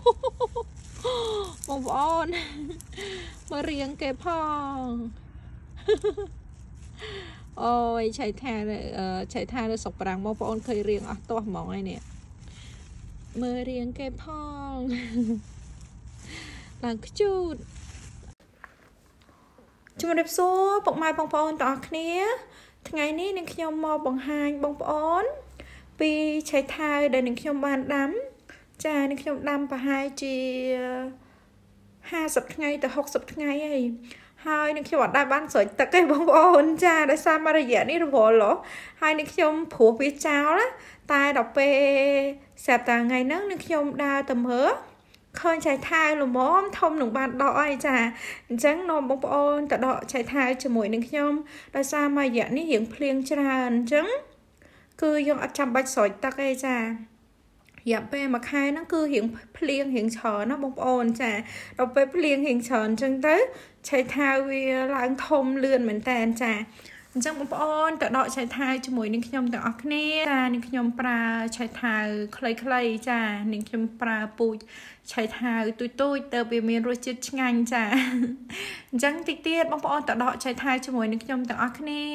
បងប្អូនមើលរៀងគេផងអូយឆៃថានៅស្រុកប្រាំងបងប្អូនឃើញរៀងអស់ទាស់ហ្មងហើយនេះមើលរៀងគេផងឡើងខ្ជូតជំរាបសួរពុកម៉ែបងប្អូនទាំងអស់គ្នាថ្ងៃនេះនឹងខ្ញុំមកបង្ហាញបងប្អូនពីឆៃថាវដែលនឹងខ្ញុំបានដាំចានឹងខ្ញុំដាំប្រហែលជា50ថ្ងៃទៅ60ថ្ងៃហើយនឹងខ្ញុំអត់ដែរបានស្រោចទឹកទេបងប្អូនចាដោយសារមករយៈនេះរវល់ហើយនឹងខ្ញុំព្រោះវាចោលតែដល់ពេលស្រាប់តែថ្ងៃហ្នឹងនឹងខ្ញុំដើរទៅមើលឃើញឆៃថាវល្មមធំនឹងបានដកហើយចាអញ្ចឹងនាំបងប្អូនទៅដកឆៃថាវជាមួយនឹងខ្ញុំដោយសារមករយៈនេះរៀងភ្លៀងច្រើនអញ្ចឹងគឺយើងអត់ចាំបាច់ស្រោចទឹកទេចារយៈពេលមួយខែហ្នឹងគឺរៀងភ្លៀងរៀងច្រើនណាបងប្អូនចាដល់ពេលភ្លៀងរៀងច្រើនអញ្ចឹងទៅឆៃថាវវាឡើងធំលឿនមែនតើចាអញ្ចឹងបងប្អូនទៅដកឆៃថាវជាមួយនឹងខ្ញុំទាំងអស់គ្នាចានឹងខ្ញុំប្រើឆៃថាវខ្លីៗចានឹងខ្ញុំប្រើពូជឆៃថាវទូចទៅវាមានរសជាតិឆ្ងាញ់ចាអញ្ចឹងតិចទៀតបងប្អូនទៅដកឆៃថាវជាមួយនឹងខ្ញុំទាំងអស់គ្នា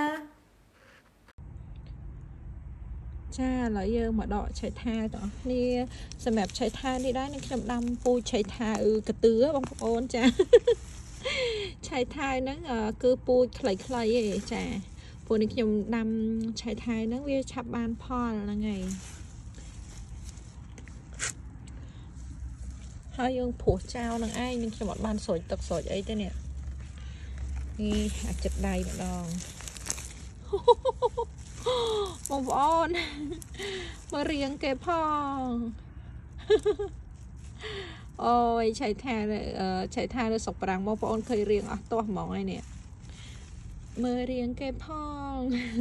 ចាឥឡូវយើងមកដកឆៃថាវទាំងអស់គ្នាសម្រាប់ឆៃថាវនេះដែរនឹងខ្ញុំដាំពូជឆៃថាវកតឿបងប្អូនចាឆៃថាវហ្នឹងគឺពូជខ្លីៗឯងចាពួកនេះខ្ញុំដាំឆៃថាវហ្នឹងវាឆាប់បានផលហ្នឹងហើយយើងព្រោះចោលនឹងឯងនឹងខ្ញុំអត់បានស្រោចទឹកស្រោចអីទេនេះអាចចិត្តដៃម្ដងបងប្អូនមើលរៀងគេផងអូយឆៃថានៅស្រុកប្រាំងបងប្អូនឃើញរៀងអស់ទាស់ហ្មងហើយនេះមើលរៀងគេផង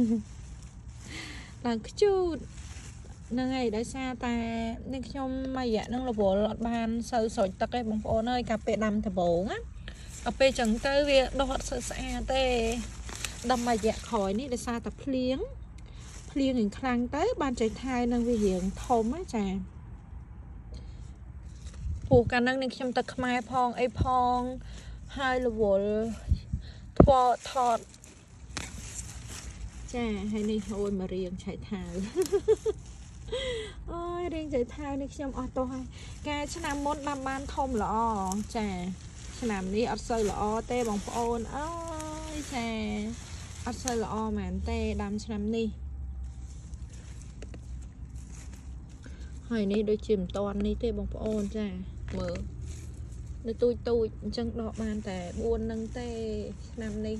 ឡើងខ្ជូតហ្នឹងហើយដោយសារតែនេះខ្ញុំមួយរយៈហ្នឹងរវល់អត់បានសូវស្រោចទឹកទេបងប្អូនអើយកាលពេលដាំដំបូងណាដល់ពេលចឹងទៅវាដុះអត់សូវស្អាតទេដាំមួយរយៈក្រោយនេះដោយសារតែភ្លៀងនឹងខ្លាំងទៅបានឆៃថាវនឹងវារៀងធំណាចាព្រោះកាលហ្នឹងនឹងខ្ញុំទៅខ្មែរផងអីផងហើយរវល់ថតចាហើយនេះអូយមករៀងឆៃថាវអូយរៀងឆៃថាវនេះខ្ញុំអស់ទោះហើយកាលឆ្នាំមុនដាំបានធំល្អចាឆ្នាំនេះអត់សូវល្អទេបងប្អូនអើយចាអត់សូវល្អមែនទេដាំឆ្នាំនេះហើយនេះដូចជាមិនតាន់នេះទេបងប្អូនចាមើលនៅទូចអញ្ចឹងដកបានតែ4នឹងទេឆ្នាំនេះ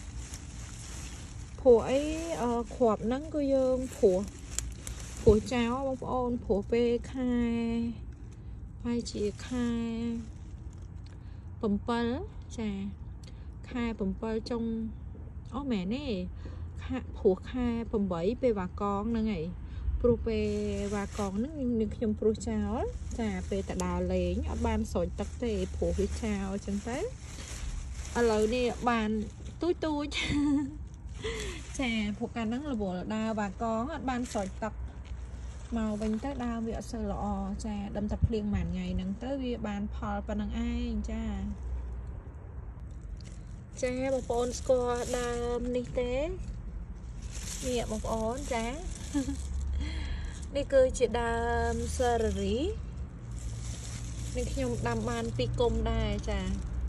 ព្រោះអីគ្រាប់ហ្នឹងគឺយើងព្រោះចោលបងប្អូនព្រោះពេលខែហើយជាខែ7ចាខែ7ចុងអូមែនទេព្រោះខែ8ពេលវ៉ាកងហ្នឹងហើយព្រោះពេលវ៉ាកងហ្នឹងនឹងខ្ញុំព្រោះចោលចាពេលតដើរលេងអត់បានស្រោចទឹកទេព្រោះវាចោលអញ្ចឹងទៅឥឡូវនេះបានទូចចាព្រោះកាលហ្នឹងរវល់ដើរវ៉ាកងអត់បានស្រោចទឹកមកវិញទៅដើរវាអត់សូវល្អចាដើមតែភ្លៀងមួយថ្ងៃហ្នឹងទៅវាបានផលប៉ុណ្្នឹងឯងចាបងប្អូនស្គាល់ដើមនេះទេនេះបងប្អូនចានេះគឺជាដើមសេរីនេះខ្ញុំដាំបាន2គុម្ពដែរចា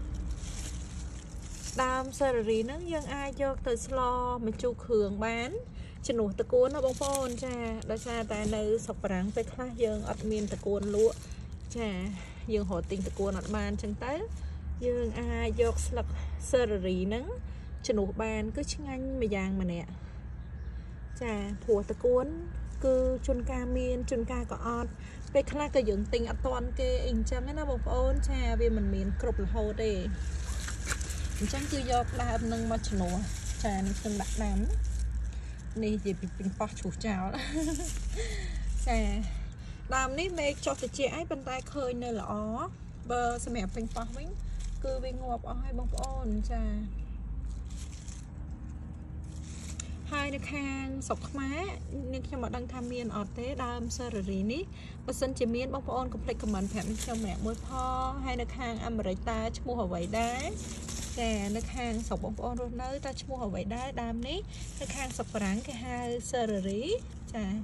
ដើមសេរីហ្នឹងយើងអាចយកទៅស្លម្ជូរគ្រឿងបានជំនួសតកួនណាបងប្អូនចាដោយសារតែនៅស្រុកប្រាំងពេលខ្លះយើងអត់មានតកួនលក់ចាយើងរកទិញតកួនអត់បានអញ្ចឹងទៅយើងអាចយកស្លឹកសេរីហ្នឹងជំនួសបានគឺឆ្ងាញ់មួយយ៉ាងម្នាក់ចាព្រោះតកួនគឺជួនកាលមានជួនកាលក៏អត់ពេលខ្លះក៏យើងទិញអត់តាន់គេអីអញ្ចឹងណាបងប្អូនចាវាមិនមានគ្រប់រហូតទេអញ្ចឹងគឺយកដើមនឹងមកជំនួសចានឹងខ្ញុំដាក់ដាំនេះជាពីប៉ោះឈូសចោលចាដើមនេះមេឃចុះត្រជាក់ហើយប៉ុន្តែឃើញនៅល្អបើសម្រាប់ពេញប៉ោះវិញគឺវាងាប់អស់ហើយបងប្អូនចា hai nước hàng sọc má nhưng khi mà đang tham miên ở tế đam sơ rì ní và sân chỉ miên bóng ôn complete comment phèm trong mẹ môi pho hai nước hàng America chứ mua hở vậy đấy kè nước hàng sọc bóng ôn rồi nơi ta chứ mua hở vậy đấy đam ní nước hàng sọc ráng cái hai sơ rì chà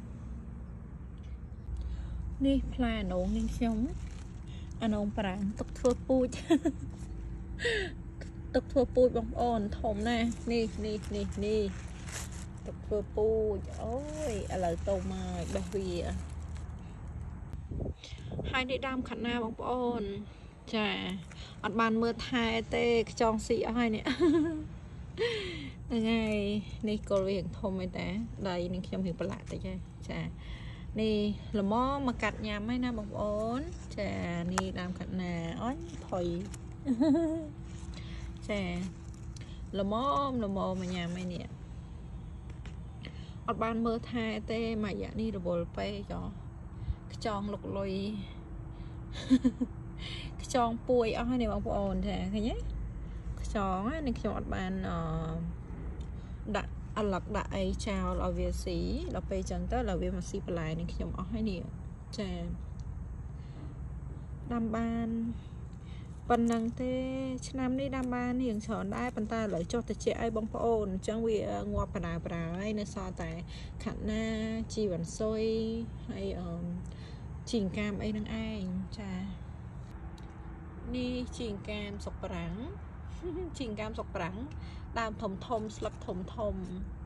ní plan ổn nhưng chống anh ông ráng tục thua pui tục thua pui bóng ôn thồm nè ní tục thua pui ôi lời tô mời bà vì hai đứa đam khả năng bóng ôn chà ọt bàn mưa thai tê trong xị ai nè ngày ní cô việc thồm ấy té đây nên trong hiểu bà lạ tới chơi chà ní là mó mà cắt nhà mấy năm bóng ôn chà ní đam khả năng ôi thôi chà là mó mà nhà mấy nè ọt bàn mưa thai tê mà dạ ní rồi bồ phê cho chọn lục lùi chọn bùi ở hai này bóng ổn thế nhé chọn này chọn bàn đặt ăn lọc đại chào là việc sĩ là bây chẳng tới là việc mà xịp lại này chọn ở hai nè chà đam ban phần năng thế năm đi đam ban hiện chọnได้ปันตาเลยcho trẻ ai bóng ổn chẳng vì ngoa bà ấy nó so tại khả năng chi vẫn xôi hay trình cam ấy năng ai chà ni trình cam sọc rắn trình cam sọc rắn đam thầm thầm slap thầm thầm